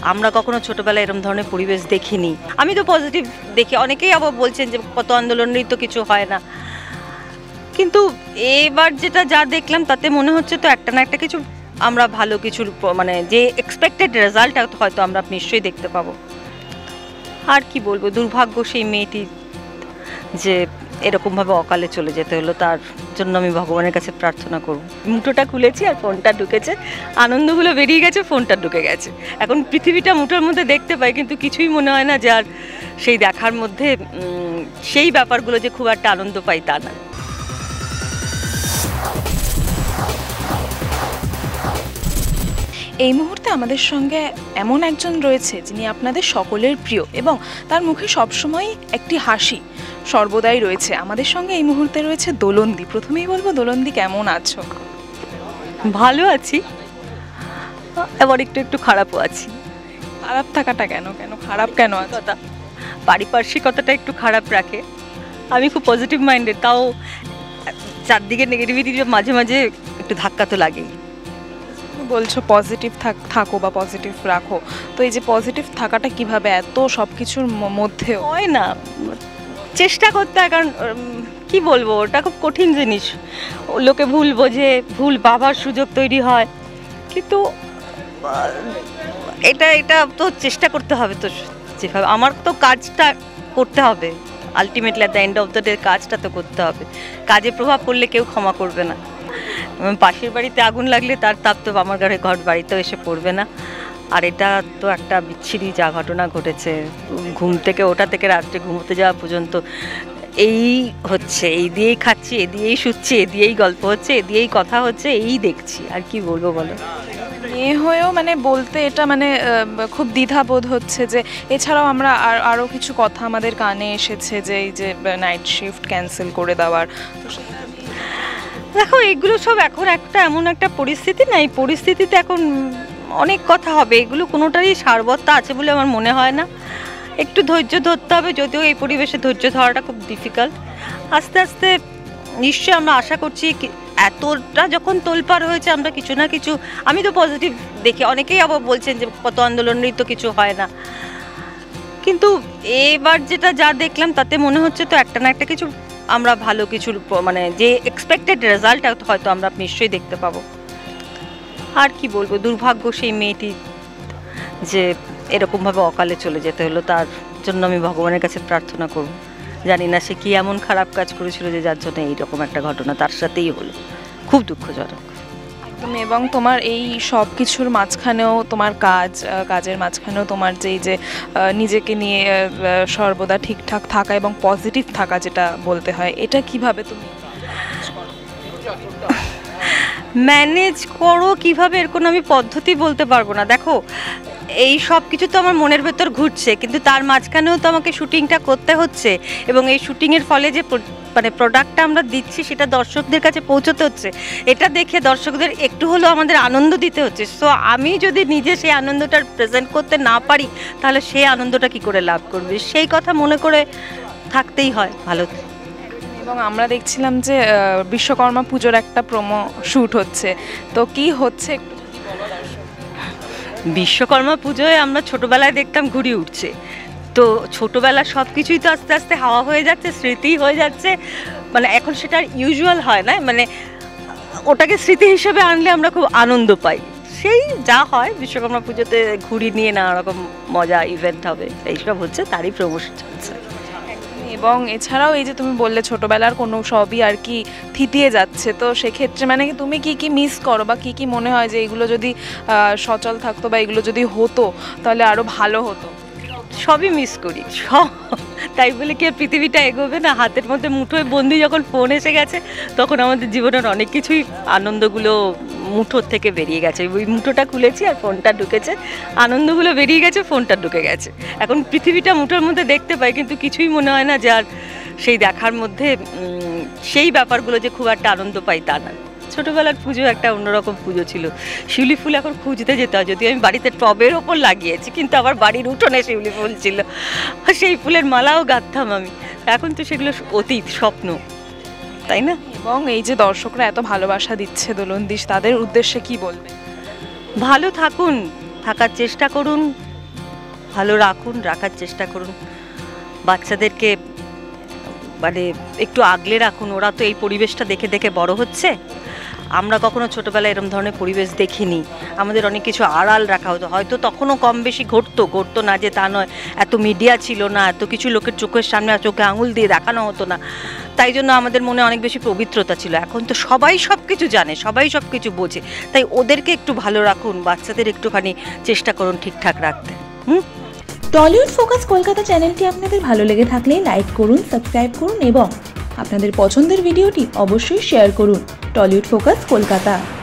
আমরা কখনো ছোটবেলায় এরকম ধরনের পরিবেশ দেখিনি। আমি তো পজিটিভ দেখি, অনেকেই আবার বলছেন যে কত আন্দোলনেরই তো কিছু হয় না, কিন্তু এবার যেটা যা দেখলাম তাতে মনে হচ্ছে তো একটা না একটা কিছু আমরা ভালো কিছুর মানে যে এক্সপেক্টেড রেজাল্ট হয়তো আমরা নিশ্চয়ই দেখতে পাবো। আর কি বলবো, দুর্ভাগ্য সেই মেয়েটি যে এরকমভাবে অকালে চলে যেতে হলো, তার জন্য আমি ভগবানের কাছে প্রার্থনা করব। মুঠোটা খুলেছি আর ফোনটা ঢুকেছে, আনন্দগুলো বেরিয়ে গেছে, ফোনটা ঢুকে গেছে। এখন পৃথিবীটা মুঠোর মধ্যে দেখতে পাই, কিন্তু কিছুই মনে হয় না যে আর সেই দেখার মধ্যে সেই ব্যাপারগুলো যে খুব একটা আনন্দ পাই তা না। এই মুহূর্তে আমাদের সঙ্গে এমন একজন রয়েছে যিনি আপনাদের সকলের প্রিয় এবং তার মুখে সবসময় একটি হাসি সর্বদাই রয়েছে। আমাদের সঙ্গে এই মুহূর্তে রয়েছে দোলনদি। প্রথমেই বলবো, দোলনদি কেমন আছো? ভালো আছি, এবার একটু একটু খারাপও আছি। খারাপ থাকাটা কেন, খারাপ কেন আছে? পারিপার্শ্বিকতাটা একটু খারাপ রাখে। আমি খুব পজিটিভ মাইন্ডেড, তাও চারদিকে নেগেটিভিটি মাঝে মাঝে একটু ধাক্কা তো লাগেই। বলছো পজিটিভ থাকো বা পজিটিভ রাখো, তো এই যে পজিটিভ থাকাটা কিভাবে এত সব কিছুর মধ্যেও হয় না? চেষ্টা করতে হয়, কারণ কি বলবো, ওটা খুব কঠিন জিনিস। লোকে ভুল বোঝে, ভুল ভাবার সুযোগ তৈরি হয়, কিন্তু এটা তো চেষ্টা করতে হবে। তো যেভাবে আমার তো কাজটা করতে হবে, ultimately at the end of the day কাজটা তো করতে হবে। কাজে প্রভাব পড়লে কেউ ক্ষমা করবে না। পাশের বাড়িতে আগুন লাগলে তার তাপ তো আমার ঘর বাড়িতেও এসে পড়বে না। আর এটা তো একটা বিচ্ছিরি যা ঘটনা ঘটেছে, ঘুম থেকে ওঠা থেকে রাত্রে ঘুমোতে যাওয়া পর্যন্ত এই হচ্ছে, এই দিয়েই খাচ্ছি, এ দিয়েই শুচ্ছি, এ দিয়েই গল্প হচ্ছে, এ দিয়েই কথা হচ্ছে, এই দেখছি। আর কি বলবো বলো? মেয়ে হয়েও মানে বলতে এটা মানে খুব দ্বিধাবোধ হচ্ছে যে এছাড়াও আমরা আরও কিছু কথা আমাদের কানে এসেছে যে এই যে নাইট শিফট ক্যান্সেল করে দেওয়ার। দেখো, এগুলো সব এখন একটা এমন একটা পরিস্থিতি না, এই পরিস্থিতিতে এখন অনেক কথা হবে, এগুলো কোনোটারই সারবত্তা আছে বলে আমার মনে হয় না। একটু ধৈর্য ধরতে হবে, যদিও এই পরিবেশে ধৈর্য ধরাটা খুব ডিফিকাল্ট। আস্তে আস্তে নিশ্চয়ই আমরা আশা করছি, এতটা যখন তোলপাড় হয়েছে আমরা কিছু না কিছু, আমি তো পজিটিভ দেখি, অনেকেই আবার বলছেন যে কত আন্দোলনেরই তো কিছু হয় না, কিন্তু এবার যেটা যা দেখলাম তাতে মনে হচ্ছে তো একটা না একটা কিছু আমরা ভালো কিছুর মানে যে এক্সপেক্টেড রেজাল্ট হয়তো আমরা নিশ্চয়ই দেখতে পাবো। আর কি বলবো, দুর্ভাগ্য সেই মেয়েটি যে এরকমভাবে অকালে চলে যেতে হলো, তার জন্য আমি ভগবানের কাছে প্রার্থনা করব। জানি না সে কি এমন খারাপ কাজ করেছিল যে যার জন্য এইরকম একটা ঘটনা তার সাথেই হলো। খুব দুঃখজনক। এবং তোমার এই সব কিছুর মাঝখানেও তোমার কাজের মাঝখানেও তোমার যেই যে নিজেকে নিয়ে সর্বদা ঠিকঠাক থাকা এবং পজিটিভ থাকা যেটা বলতে হয়, এটা কিভাবে তুমি ম্যানেজ করো? কিভাবে, এর কোনো আমি পদ্ধতি বলতে পারবো না। দেখো, এই সব কিছু তো আমার মনের ভেতর ঘুরছে, কিন্তু তার মাঝখানেও তো আমাকে শুটিংটা করতে হচ্ছে, এবং এই শুটিংয়ের ফলে যে মানে প্রোডাক্টটা আমরা দিচ্ছি সেটা দর্শকদের কাছে পৌঁছতে হচ্ছে। এটা দেখে দর্শকদের একটু হলেও আমাদের আনন্দ দিতে হচ্ছে। সো আমি যদি নিজে সেই আনন্দটা প্রেজেন্ট করতে না পারি, তাহলে সেই আনন্দটা কি করে লাভ করবে, সেই কথা মনে করে থাকতেই হয় ভালো। এবং আমরা দেখছিলাম যে বিশ্বকর্মা পুজোর একটা প্রোমো শ্যুট হচ্ছে, তো কি হচ্ছে? বিশ্বকর্মা পুজোয় আমরা ছোটবেলায় দেখতাম ঘুড়ি উঠছে, তো ছোটবেলার সব কিছুই তো আস্তে আস্তে হাওয়া হয়ে যাচ্ছে, স্মৃতি হয়ে যাচ্ছে। মানে এখন সেটা ইউজুয়াল হয় না, মানে ওটাকে স্মৃতি হিসেবে আনলে আমরা খুব আনন্দ পাই। সেই যা হয় বিশ্বকর্মা পুজোতে ঘুড়ি নিয়ে নানা রকম মজা ইভেন্ট হবে, এইসব হচ্ছে, তারই প্রমোশন চলছে। এবং এছাড়াও এই যে তুমি বললে ছোটবেলার কোনো সবই আর কি থিতিয়ে যাচ্ছে, তো সেক্ষেত্রে মানে তুমি কি মিস করো বা কি মনে হয় যে এগুলো যদি সচল থাকতো বা এগুলো যদি হতো তাহলে আরো ভালো হতো? সবই মিস করি, সব। তাই বলে কি পৃথিবীটা এগোবে না? হাতের মধ্যে মুঠোয় বন্দি যখন ফোন এসে গেছে, তখন আমাদের জীবনের অনেক কিছুই আনন্দগুলো মুঠোর থেকে বেরিয়ে গেছে। ওই মুঠোটা খুলেছি আর ফোনটা ঢুকেছে, আনন্দগুলো বেরিয়ে গেছে, ফোনটা ঢুকে গেছে। এখন পৃথিবীটা মুঠোর মধ্যে দেখতে পাই, কিন্তু কিছুই মনে হয় না যে আর সেই দেখার মধ্যে সেই ব্যাপারগুলো যে খুব একটা আনন্দ পাই তা না। ছোটোবেলার পুজো একটা অন্যরকম পুজো ছিল। শিউলি ফুল এখন খুঁজতে যেতে হয়, যদিও আমি বাড়িতে টবের ওপর লাগিয়েছি, কিন্তু আবার বাড়ির উঠোনে শিউলি ফুল ছিল, সেই ফুলের মালাও গাঁথতাম আমি। এখন তো সেগুলো অতীত, স্বপ্ন, তাই না? এবং এই যে দর্শকরা এত ভালোবাসা দিচ্ছে দোলনদি, তাদের উদ্দেশ্যে কি বলবে? ভালো থাকুন, থাকার চেষ্টা করুন, ভালো রাখুন, রাখার চেষ্টা করুন। বাচ্চাদেরকে মানে একটু আগলে রাখুন, ওরা তো এই পরিবেশটা দেখে দেখে বড় হচ্ছে। আমরা কখনো ছোটোবেলায় এরম ধরনের পরিবেশ দেখিনি, আমাদের অনেক কিছু আড়াল রাখা হতো, হয়তো তখনও কম বেশি ঘটতো না যে তা নয়, এত মিডিয়া ছিল না, এত কিছু লোকের চোখের সামনে চোখে আঙুল দিয়ে দেখানো হতো না, তাই জন্য আমাদের মনে অনেক বেশি পবিত্রতা ছিল। এখন তো সবাই সব কিছু জানে, সবাই সব কিছু বোঝে, তাই ওদেরকে একটু ভালো রাখুন, বাচ্চাদের একটুখানি চেষ্টা করুন ঠিকঠাক রাখতে। টলিউড ফোকাস কলকাতা চ্যানেলটি আপনাদের ভালো লেগে থাকলে লাইক করুন, সাবস্ক্রাইব করুন এবং আপনাদের পছন্দের ভিডিওটি অবশ্যই শেয়ার করুন। Tollywood focus Kolkata.